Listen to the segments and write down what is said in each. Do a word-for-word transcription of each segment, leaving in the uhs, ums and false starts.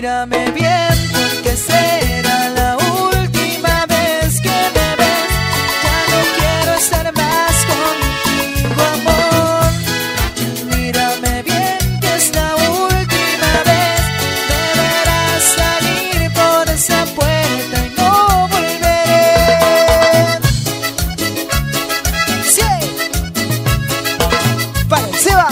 Mírame bien, porque será la última vez que me ves. Ya no quiero estar más contigo, amor. Mírame bien, que es la última vez. Deberás salir por esa puerta y no volveré. ¡Sí! ¡Para el Seba!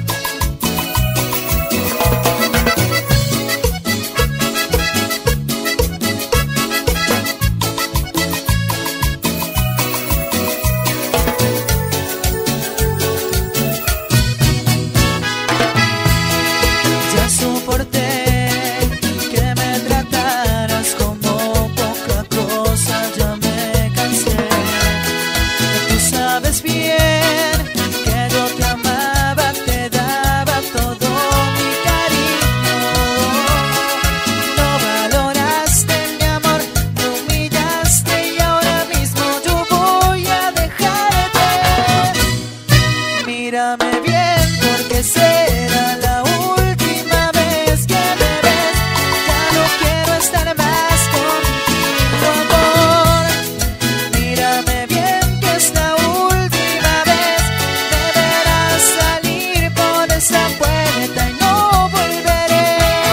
Mírame bien, porque será la última vez que me ves. Ya no quiero estar más contigo, amor. Mírame bien, que es la última vez. Deberás salir por esa puerta y no volveré.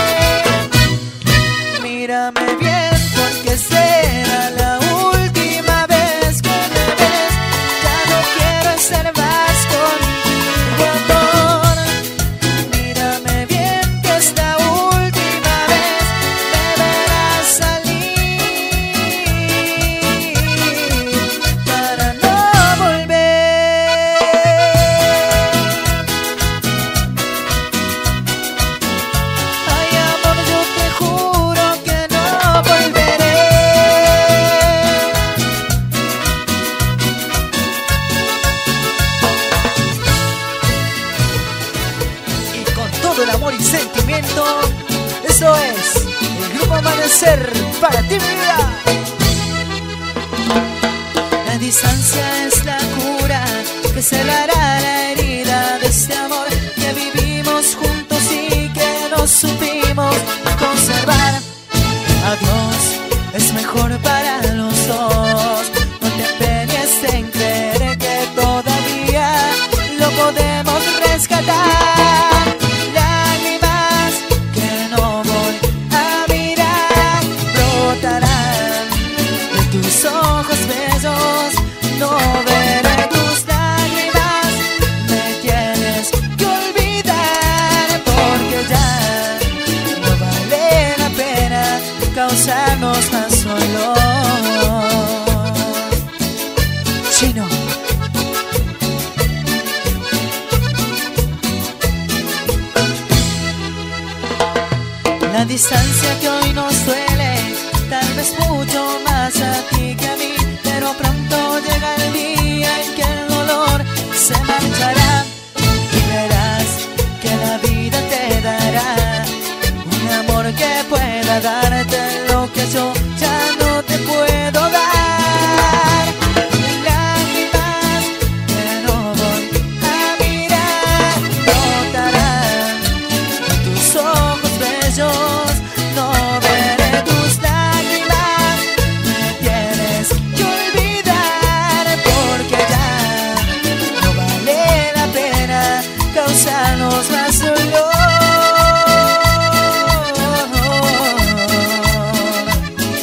Mírame bien, porque será la última vez que me ves. Ya no quiero estar más contigo. El amor y sentimiento, eso es el Grupo Amanecer para ti, mi vida. La distancia es la cura que celará la herida de este amor que vivimos juntos y que nos supimos conservar. Adiós, es mejor para los dos. No te empeñes en creer que todavía lo podemos rescatar. Ojos bellos, no veré tus lágrimas. Me tienes que olvidar, porque ya no vale la pena causarnos más dolor. Chino. La distancia que hoy nos duele, tal vez mucho más a ti que a mí, pero pronto llega el día en que el dolor se marchará y verás que la vida te dará un amor que pueda darte lo que yo ya no te puedo dar. Lágrimas que no voy a mirar brotarán de tus ojos bellos. No veré tus lágrimas, me tienes que olvidar, porque ya no vale la pena causarnos más dolor.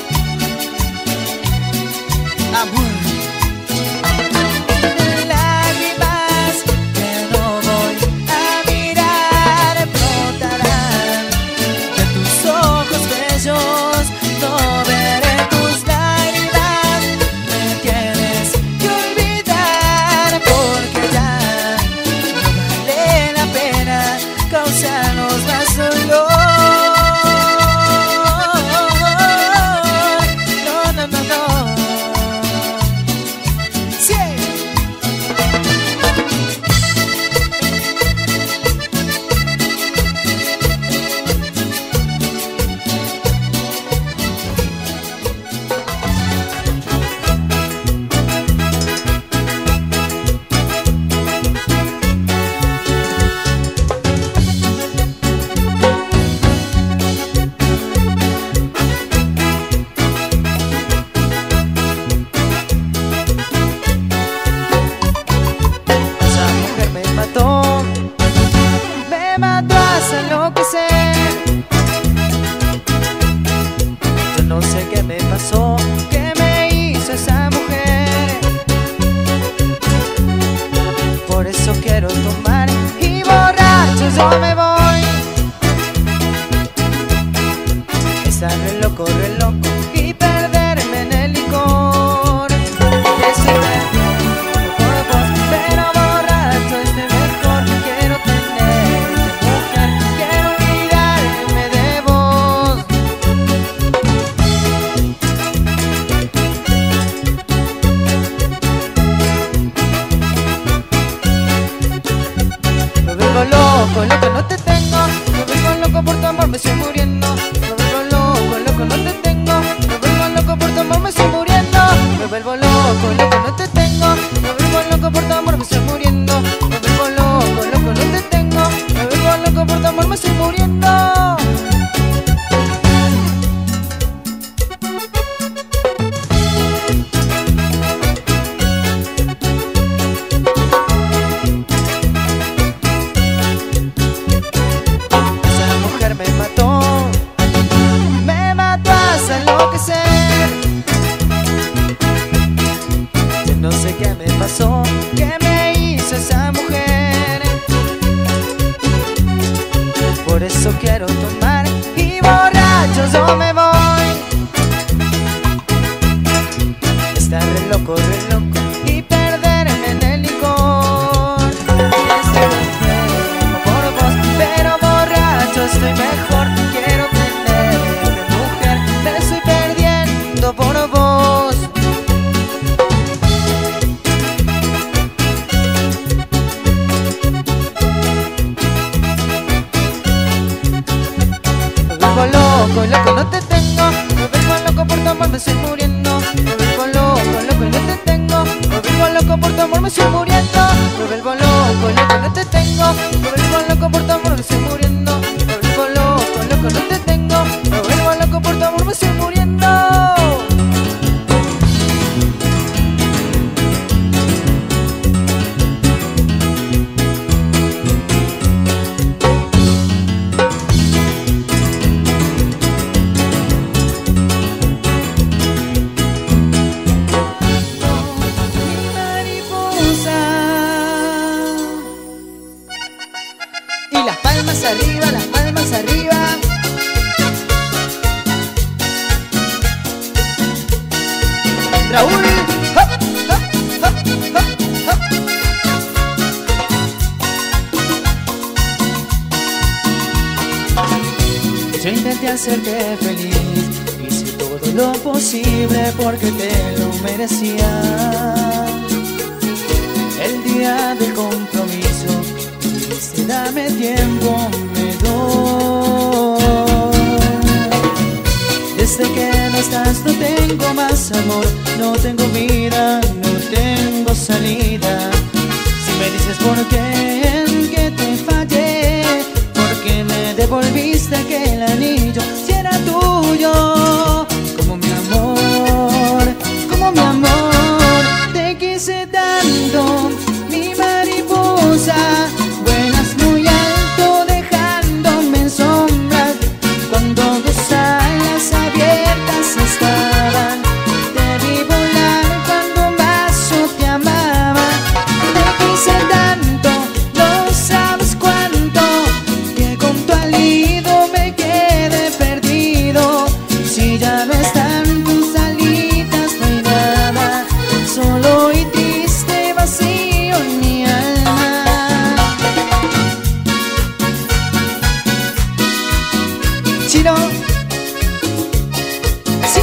loco, loco, no te tengo. Me vuelvo loco por tu amor, me estoy muriendo. Me vuelvo loco, loco, no te tengo. Me vuelvo loco por tu amor, me estoy muriendo. Me vuelvo loco, loco, no te tengo. Me vuelvo loco por tu amor, me estoy muriendo. Me vuelvo loco, loco, no te tengo. Me vuelvo loco por tu amor, me estoy muriendo. Y las palmas arriba, las palmas arriba. Raúl, hop, hop, hop, hop, hop. Yo intenté hacerte feliz, hice todo lo posible porque te lo merecía. El día del compromiso dijiste dame tiempo, me doy. Desde que no estás no tengo más amor, no tengo vida, no tengo salida. Si me dices por qué, en qué te fallé, porque me devolviste aquel anillo si era tuyo. Como mi amor, como mi amor, te quise tanto, mi mariposa. Vuelas muy alto dejándome en sombras cuando tus alas abiertas estaban. Te vi volar cuando más yo te amaba. Te quise tanto, no sabes cuánto, que con tu alido me quedé perdido. Si ya no están tus alitas no hay nada, solo y triste vacío en mi alma. Chino, sí.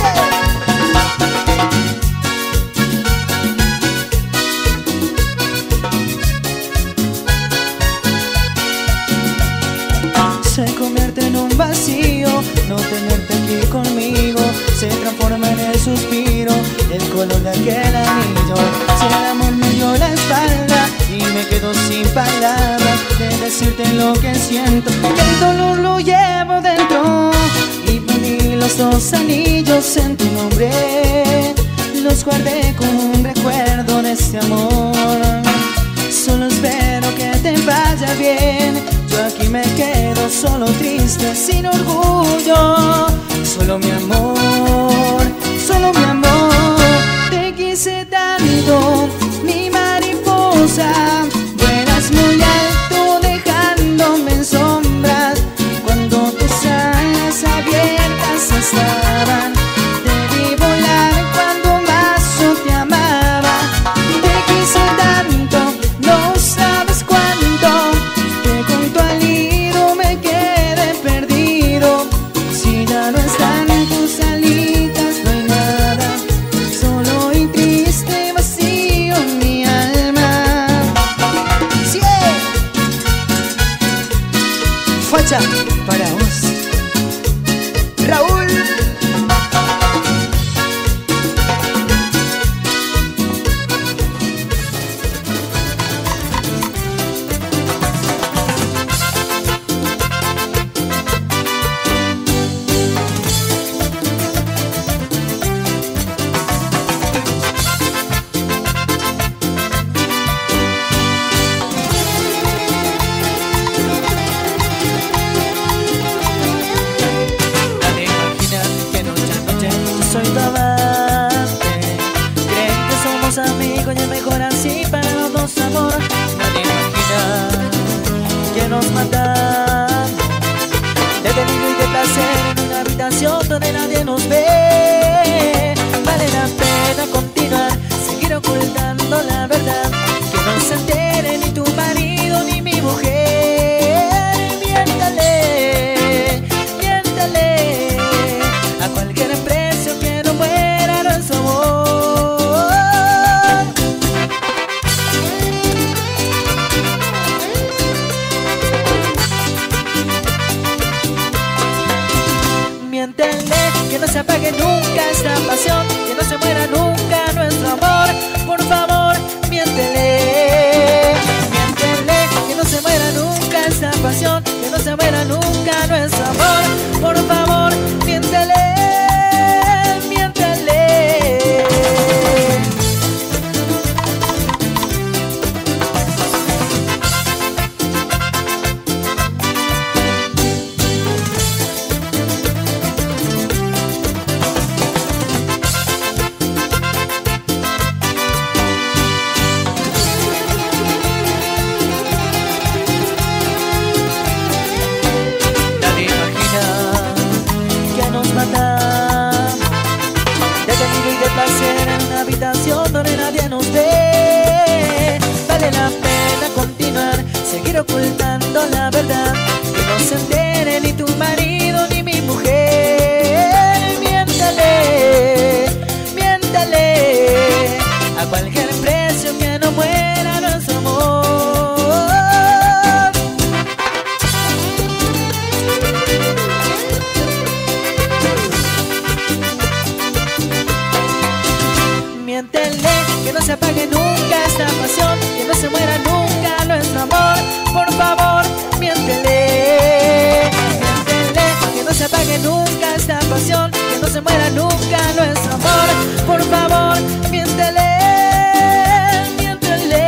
Se convierte en un vacío no tenerte aquí conmigo. Se transforma en el suspiro, el color de aquel anillo. Si el amor me dio la espalda y me quedo sin palabras de decirte lo que siento, que el dolor lo llevo dentro. Y poní los dos anillos en tu nombre, los guardé como un recuerdo de este amor. Solo espero que te vaya bien, yo aquí me quedo solo triste, sin orgullo. Solo mi amor, solo mi amor, te quise tanto, mi mariposa. Vuelas muy alto dejándome en sombras cuando tus alas abiertas estaban. Te vi volar cuando más yo te amaba. Te quise tanto, no sabes cuánto, que con tu alido me quedé perdido. Si ya no están tus alitas no hay nada, solo y triste vacío en mi alma. ¡Sí! Facha para vos, Raúl. no se apague nunca esta pasión, que no se muera nunca nuestro amor. Por favor, miéntele, miéntele, que no se muera nunca esta pasión, que no se muera nunca nuestro amor. Por favor, miéntele, miéntele. Placer en una habitación donde nadie nos ve. Vale la pena continuar, seguir ocultando la verdad, que no se entere ni tu marido ni mi mujer. Miéntale, miéntale, a cualquier precio que no muera nuestro amor. Miéntele, que no se apague nunca esta pasión, que no se muera nunca nuestro amor. Por favor, miéntele, miéntele, que no se apague nunca esta pasión, que no se muera nunca nuestro amor. Por favor, miéntele, miéntele.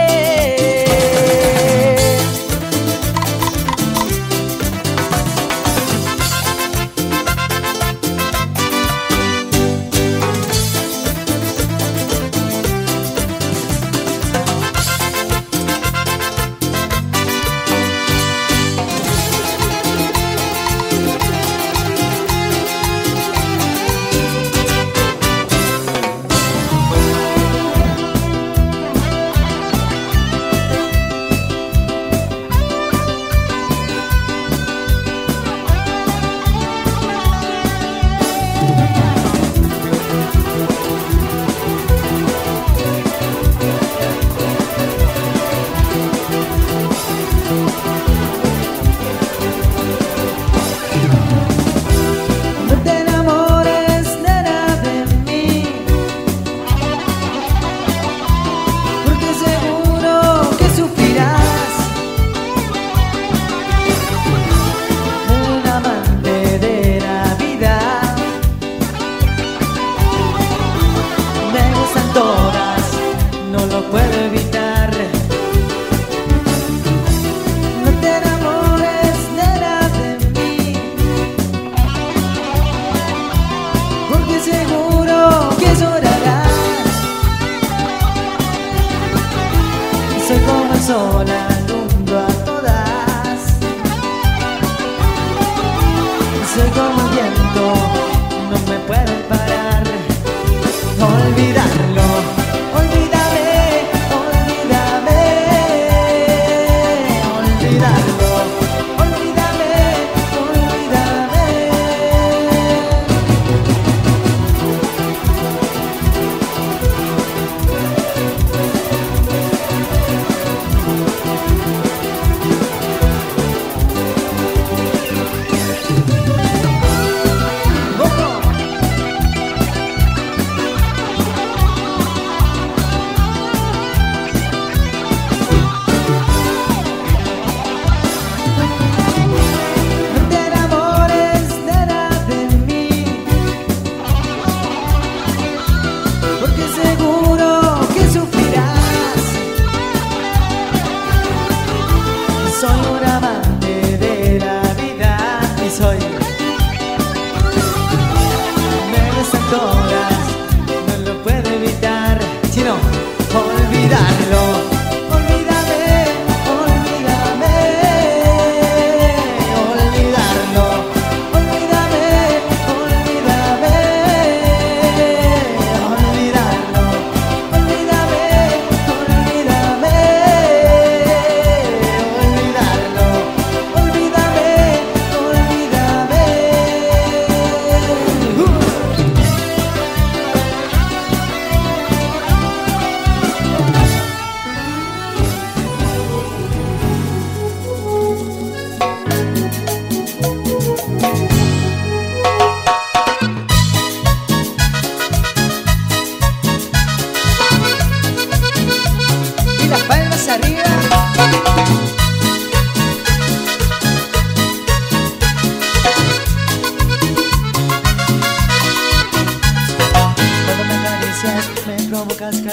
Sol alumbro a todas, soy como el viento, no me pueden parar. Olvidarlo, olvídame, olvídame, olvidarlo, olvídame, olvídame.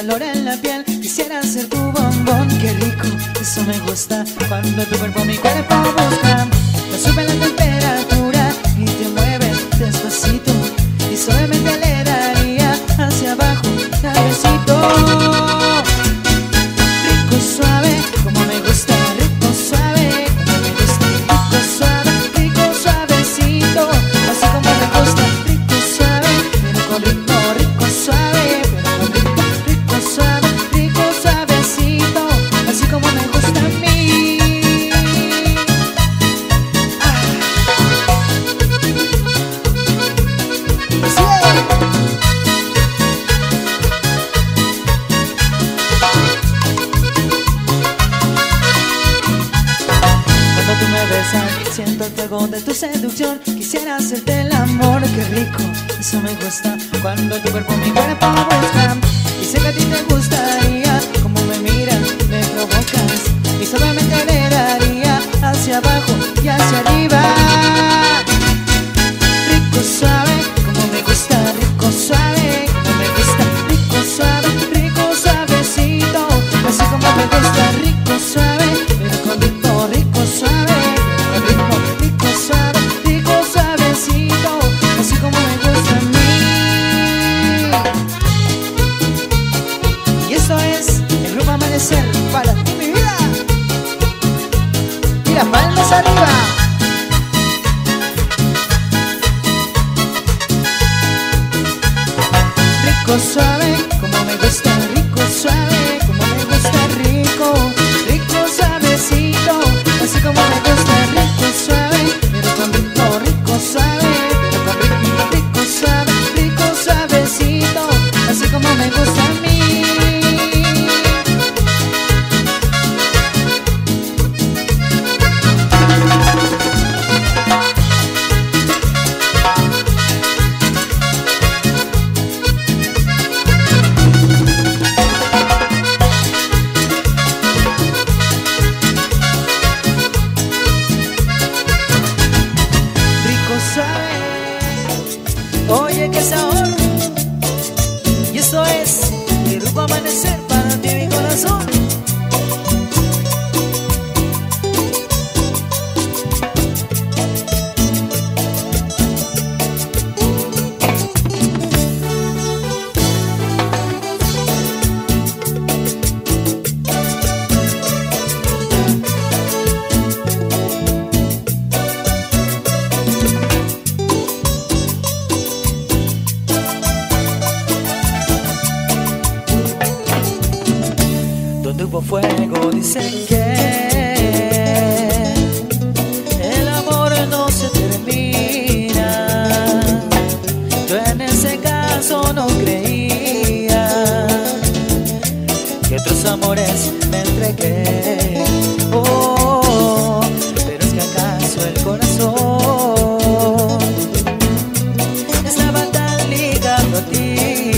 calor en la piel. Quisiera ser tu bombón, qué rico, eso me gusta. Cuando tu cuerpo mi cuerpo busca, me sube la temperatura y te mueves despacito. Y suavemente le daría hacia abajo suavecito. Rico suave, como me gusta. Rico suave, como me gusta. Rico suave, rico suavecito, así como me gusta. Rico suave, pero con ritmo. Rico suave, pero con ritmo. Rico suave, rico suavecito, así como me gusta a mí. Ah. Sí. Cuando tú me besas, siento el fuego de tu seducción. Quisiera hacerte el amor, qué rico, eso me gusta. Cuando tu cuerpo mi cuerpo busca, y sé que a ti te gustaría como me miras, me provocas. Y solamente le daría hacia abajo y hacia arriba. Rico suave, como me gusta. Rico suave, como me gusta. Rico suave, rico suavecito, así como me gusta. Rico suave, pero con ritmo. Rico suave, pero con ritmo. Rico suave, rico suavecito, así como me gusta a mí. Y esto es el Grupo Amanecer para ti, mi vida. Mira, palmas arriba. Rico suave, como me gusta. Rico suave, como me gusta. Rico, rico suavecito, así como me gusta. Rico suave, pero con ritmo. Rico suave, pero con ritmo. Rico suave, rico suavecito, así como me gusta a mí. Oye, qué sabor. Y esto es el Grupo Amanecer para ti, mi corazón. Donde hubo fuego dicen que el amor no se termina. Yo en ese caso no creía que otros amores me entregué. Oh, pero es que acaso el corazón estaba tan ligado a ti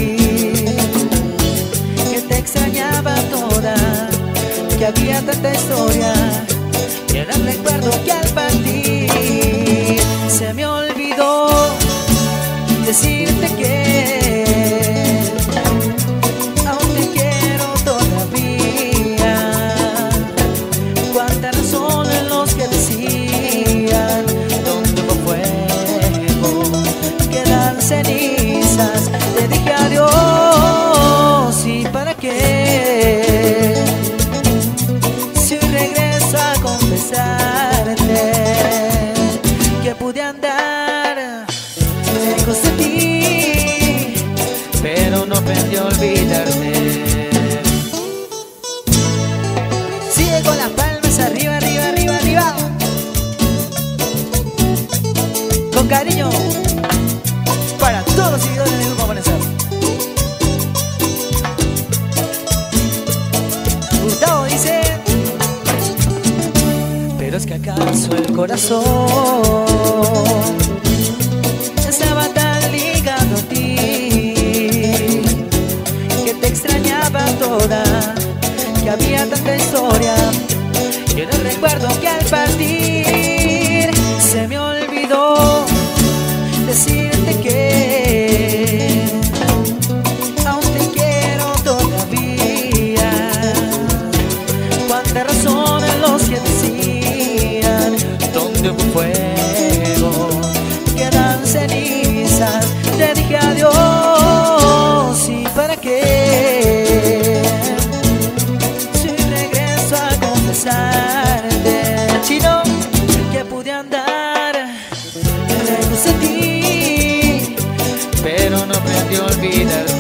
que te extrañaba toda, que había tanta historia. Y ahora recuerdo que al partir se me olvidó decirte que aún te quiero todavía. Cuánta razón en los que decían donde hubo fuego quedan cenizas. Te dije adiós, ¿y para qué? Si hoy regreso a confesarte que pude andar lejos de ti, pero no aprendí a olvidarte. Sigue con las palmas arriba, arriba, arriba, arriba. Con cariño para todos los seguidores del Grupo Amanecer. Gustavo dice: pero es que acaso el corazón estaba tan ligado a ti que te extrañaba toda, que había tanta historia. Y ahora recuerdo que al partir se me olvidó decirte que aún te quiero todavía. dije adiós y para qué. Si regreso a confesarte, chino, que pude andar lejos de ti, pero no aprendí a olvidar.